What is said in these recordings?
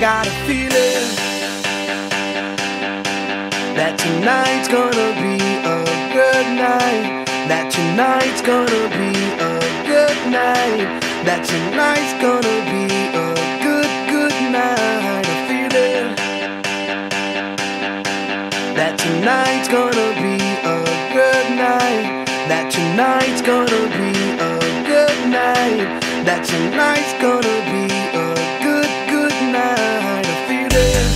got a feeling that tonight's gonna be a good night. That tonight's gonna be a good night. That tonight's gonna be a good night. A feeling that tonight's gonna be a good night. That tonight's gonna be a good night. That tonight's gonna be a good night. A feeling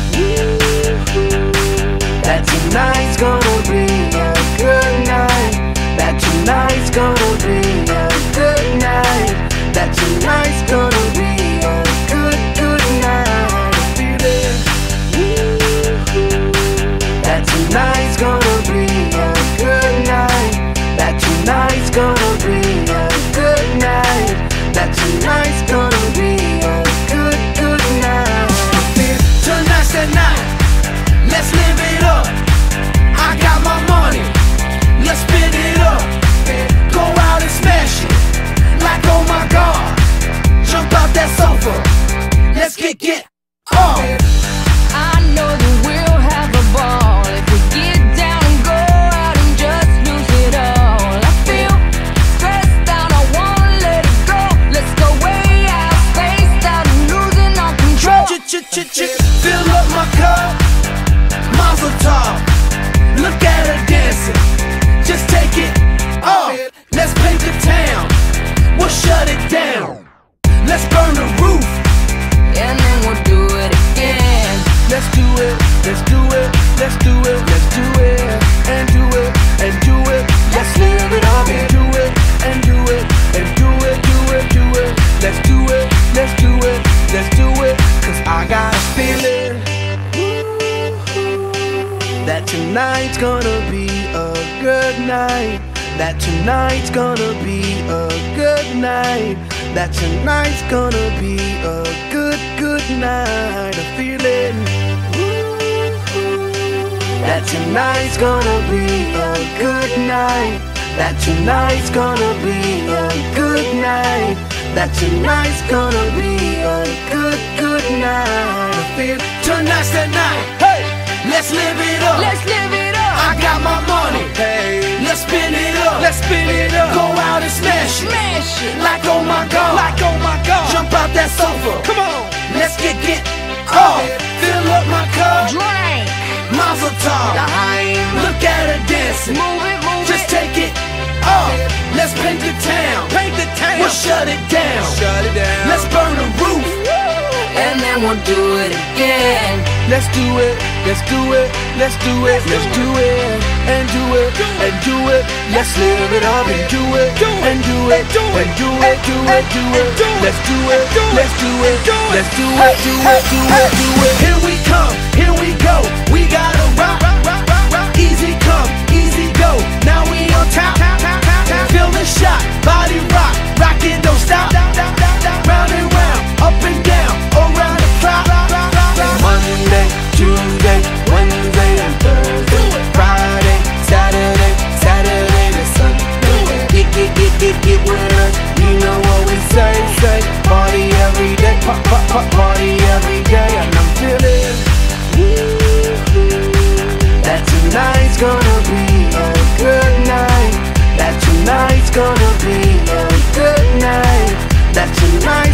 that tonight's gonna be a good night. That tonight's gonna be a good night. That tonight's gonna be a good night. A feeling that tonight's gonna be a good night. That tonight's gonna be a good night. That tonight's gonna be a good night. Tonight's the night. Let's live it up. I got my money. Let's spin it up. Go out and smash it. Like oh my God. Jump out that sofa. Let's get on. I know that we'll have a ball if we get down and go out and just lose it all. I feel stressed out, I wanna let it go. Let's go way out, spaced out and losing all control. Fill up my cup, Mazel tov. Look at her dancing, just take it off. Let's paint the town, we'll shut it down. Let's burn the roof, And then we'll do it again. let's do it, let's do it, let's do it, let's do it, and do it, and do it. Let's live it up and do it, and do it, and do it, do it, do it. Let's do it, let's do it, let's do it. Cause I got a feeling that tonight's gonna be a good night. That tonight's gonna be a good night. That tonight's gonna be a good night. A feeling that tonight's gonna be a good night. That tonight's gonna be a good night. That tonight's gonna be a good night. I feel tonight's the night. Hey, let's live it up. Let's live it up. I got my money. Hey, let's spin it up. Let's spin it up. Go out and smash it. Smash it. Like oh my God. Like oh my God. Jump out that sofa. Come on. Let's get off. Fill up my cup. Drink. Mazel tov. Look at her dancing. Move it, move Just it. take it off. Let's paint the town. Paint the town. We'll shut it down. Shut it down. Let's burn the roof. And then we'll do it again. Let's do it. Let's do it. Let's do it. Let's do it. And do it. And do it. Let's live it up and do it. And do it. And do it. Do it. Do it. Let's do it. Let's do it. Let's do it. Do it. Do it. Do it. Here we come. Here we go. We gotta rock. Easy come. Easy go. Now we on top. Feel the shot. Body rock. Rock it. Don't stop. Round and round. Up and down. Around the clock. Monday, Tuesday, Wednesday, and Thursday, Friday, Saturday, Saturday to Sunday. Get with us. You know what we say. Party every day, party every day, and I'm feeling that tonight's gonna be a good night. That tonight's gonna be a good night. That tonight.